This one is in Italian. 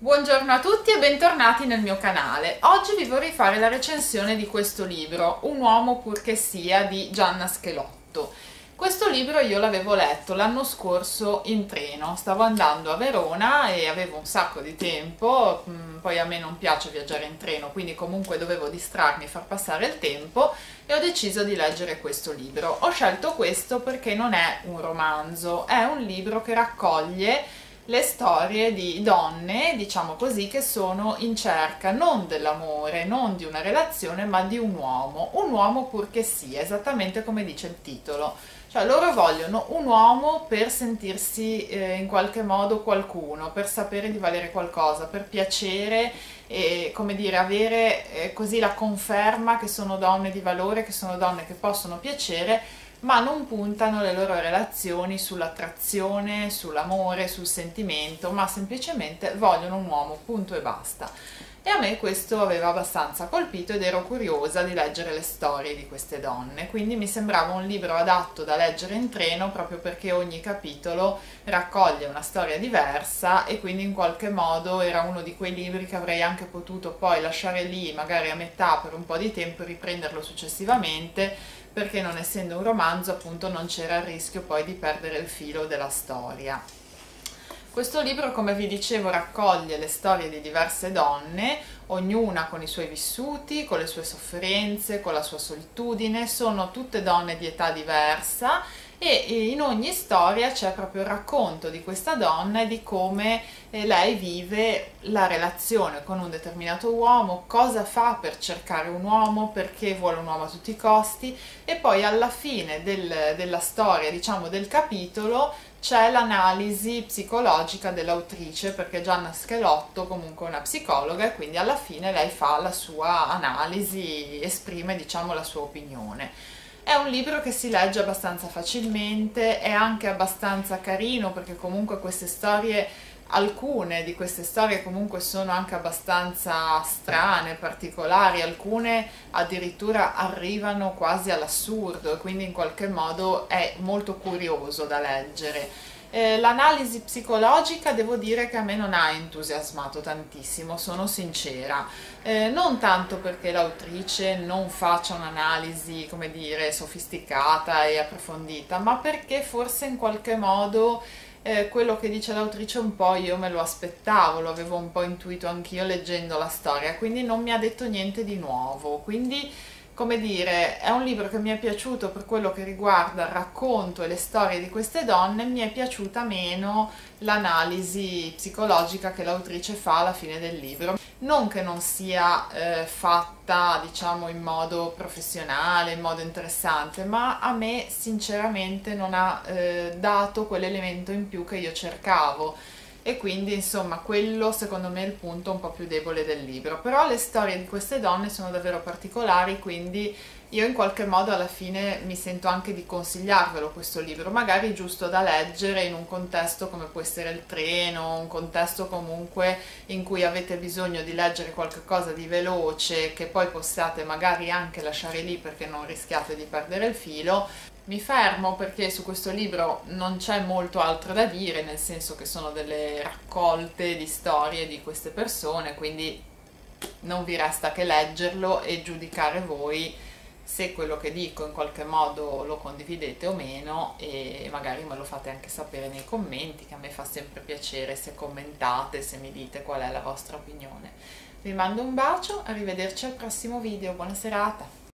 Buongiorno a tutti e bentornati nel mio canale. Oggi vi vorrei fare la recensione di questo libro, Un uomo pur che sia, di Gianna Schelotto. Questo libro io l'avevo letto l'anno scorso in treno, stavo andando a Verona e avevo un sacco di tempo, poi a me non piace viaggiare in treno, quindi comunque dovevo distrarmi e far passare il tempo e ho deciso di leggere questo libro. Ho scelto questo perché non è un romanzo, è un libro che raccoglie le storie di donne, diciamo così, che sono in cerca non dell'amore, non di una relazione, ma di un uomo pur che sia, esattamente come dice il titolo. Cioè loro vogliono un uomo per sentirsi in qualche modo qualcuno, per sapere di valere qualcosa, per piacere e come dire avere così la conferma che sono donne di valore, che sono donne che possono piacere, ma non puntano le loro relazioni sull'attrazione, sull'amore, sul sentimento, ma semplicemente vogliono un uomo, punto e basta. E a me questo aveva abbastanza colpito ed ero curiosa di leggere le storie di queste donne, quindi mi sembrava un libro adatto da leggere in treno proprio perché ogni capitolo raccoglie una storia diversa e quindi in qualche modo era uno di quei libri che avrei anche potuto poi lasciare lì magari a metà per un po' di tempo e riprenderlo successivamente, perché non essendo un romanzo appunto non c'era il rischio poi di perdere il filo della storia. Questo libro, come vi dicevo, raccoglie le storie di diverse donne, ognuna con i suoi vissuti, con le sue sofferenze, con la sua solitudine, sono tutte donne di età diversa e in ogni storia c'è proprio il racconto di questa donna e di come lei vive la relazione con un determinato uomo, cosa fa per cercare un uomo, perché vuole un uomo a tutti i costi e poi alla fine della storia, diciamo del capitolo, c'è l'analisi psicologica dell'autrice, perché Gianna Schelotto comunque è una psicologa e quindi alla fine lei fa la sua analisi, esprime diciamo la sua opinione. È un libro che si legge abbastanza facilmente, è anche abbastanza carino perché comunque queste storie, alcune di queste storie comunque sono anche abbastanza strane, particolari, alcune addirittura arrivano quasi all'assurdo e quindi in qualche modo è molto curioso da leggere. L'analisi psicologica devo dire che a me non ha entusiasmato tantissimo, sono sincera, non tanto perché l'autrice non faccia un'analisi, come dire, sofisticata e approfondita, ma perché forse in qualche modo quello che dice l'autrice un po' io me lo aspettavo, lo avevo un po' intuito anch'io leggendo la storia, quindi non mi ha detto niente di nuovo, quindi come dire, è un libro che mi è piaciuto per quello che riguarda il racconto e le storie di queste donne, mi è piaciuta meno l'analisi psicologica che l'autrice fa alla fine del libro. Non che non sia fatta, diciamo, in modo professionale, in modo interessante, ma a me sinceramente non ha dato quell'elemento in più che io cercavo e quindi insomma quello secondo me è il punto un po' più debole del libro. Però le storie di queste donne sono davvero particolari, quindi io in qualche modo alla fine mi sento anche di consigliarvelo questo libro, magari giusto da leggere in un contesto come può essere il treno, un contesto comunque in cui avete bisogno di leggere qualcosa di veloce che poi possiate magari anche lasciare lì perché non rischiate di perdere il filo. Mi fermo perché su questo libro non c'è molto altro da dire, nel senso che sono delle raccolte di storie di queste persone, quindi non vi resta che leggerlo e giudicare voi se quello che dico in qualche modo lo condividete o meno e magari me lo fate anche sapere nei commenti, che a me fa sempre piacere se commentate, se mi dite qual è la vostra opinione. Vi mando un bacio, arrivederci al prossimo video, buona serata!